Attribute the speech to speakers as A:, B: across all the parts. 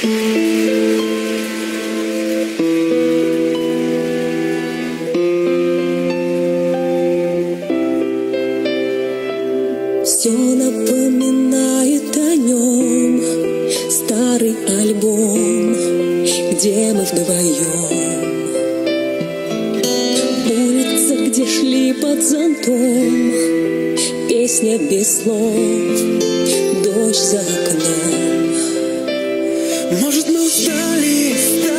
A: Все напоминает о нем старый альбом, где мы вдвоем. Улица, где шли под зонтом, песня без слов, дождь за окном.
B: Может, мы стали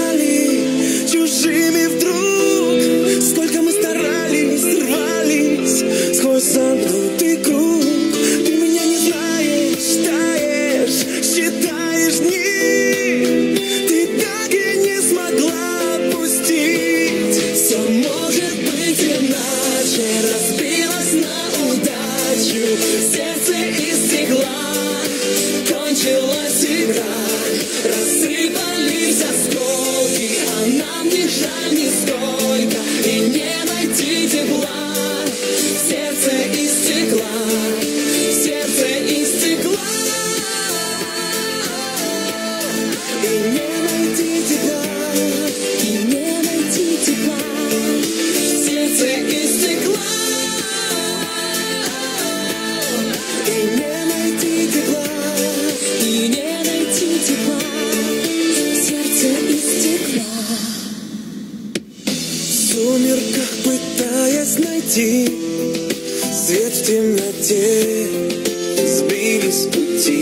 B: чужими вдруг. Сколько мы старались, рвались сквозь замкнутый круг. Ты меня не знаешь, таешь, считаешь дни. Ты так и не смогла отпустить. Все может быть иначе, разбилось на удачу. Сердце из стекла, кончилась игра. Рассыпались осколки, а нам не жаль нисколько. И не найти тепла. Сердце из стекла, сердце из стекла. И не найти тепла,
A: И не найти тепла.
B: сердце из стекла. И не найти тепла.
A: И не найти тепла. Сердце из стекла.
B: В сумерках пытаясь найти свет в темноте, сбились с пути.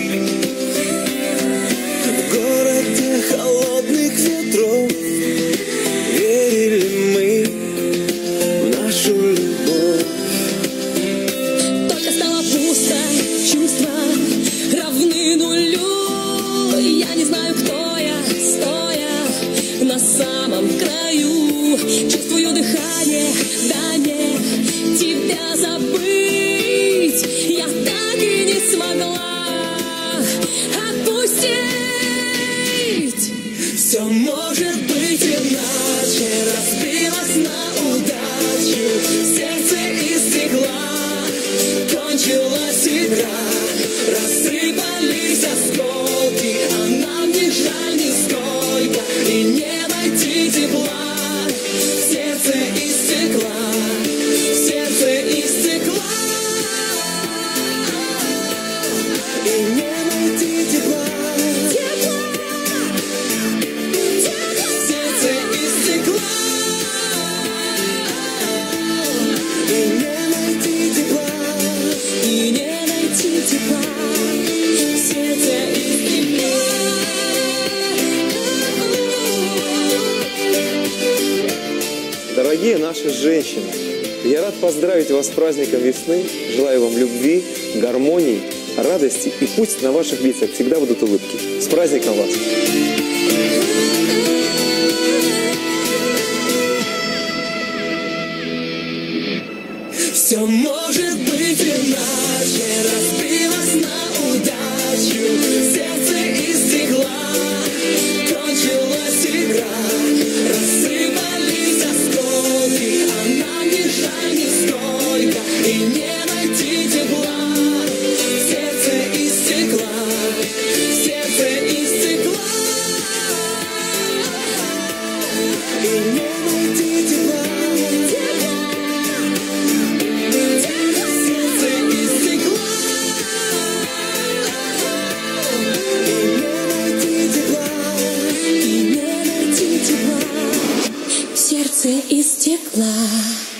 B: В городе холодных ветров верили мы в нашу любовь.
A: Только стало пусто, чувства равны нулю. Я не знаю, кто я, стоя на самом краю. Чувствую дыхание, да не тебя забыть. Я так и не смогла отпустить.
B: Все может быть иначе, разбилось на удачу. Сердце из стекла, кончилась игра. Рассыпались осколки, а нам не жаль нисколько. И не найти тепла. Сердце из стекла, сердце из стекла. И не найти тепла. Сердце из стекла. И не найти тепла.
A: И не найти тепла. Сердце из стекла.
C: Дорогие наши женщины, я рад поздравить вас с праздником весны. Желаю вам любви, гармонии, радости, и пусть на ваших лицах всегда будут улыбки. С праздником вас!
B: Все может быть иначе, разбилось на удачу. Сердце из стекла, кончилась игра. Рассыпались осколки, а нам не жаль нисколько. И не найти тепла. Сердце из стекла, сердце из стекла. И не найти тепла.
A: Сердце из стекла.